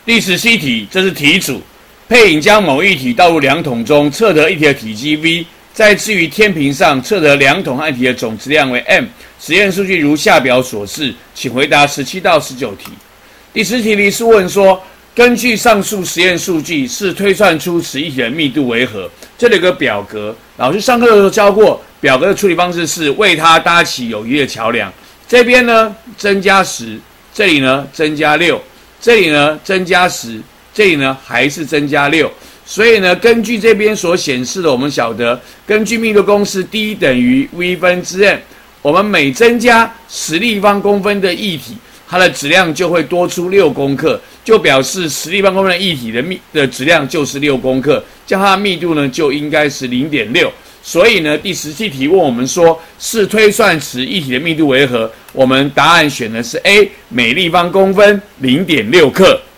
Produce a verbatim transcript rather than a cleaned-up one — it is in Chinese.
第十七题，这是题组。配引将某液体倒入量筒中，测得液体的体积 V， 再置于天平上，测得量筒和液体的总质量为 M。实验数据如下表所示，请回答十七到十九题。第十题里是问说，根据上述实验数据，是推算出此液体的密度为何？这里有个表格，老师上课的时候教过，表格的处理方式是为它搭起友谊的桥梁。这边呢增加十，这里呢增加六，这里呢增加十，这里呢还是增加六。所以呢，根据这边所显示的，我们晓得，根据密度公式 D 等于 V 分之 M， 我们每增加十立方公分的液体，它的质量就会多出六公克，就表示十立方公分的液体的密的质量就是六公克，这样它的密度呢就应该是 零点六。所以呢，第十七题问我们说，是推算此液体的密度为何？我们答案选的是 A， 每立方公分 零点六克。